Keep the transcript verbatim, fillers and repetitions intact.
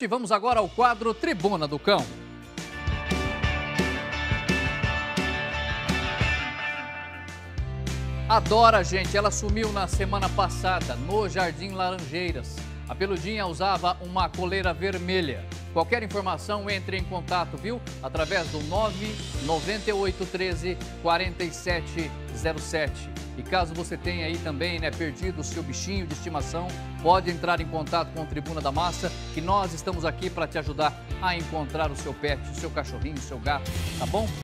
E vamos agora ao quadro Tribuna do Cão. A Dora, gente, ela sumiu na semana passada no Jardim Laranjeiras. A peludinha usava uma coleira vermelha. Qualquer informação, entre em contato, viu? Através do nove nove oito um três quatro sete zero sete. E caso você tenha aí também, né, perdido o seu bichinho de estimação, pode entrar em contato com o Tribuna da Massa, que nós estamos aqui para te ajudar a encontrar o seu pet, o seu cachorrinho, o seu gato, tá bom?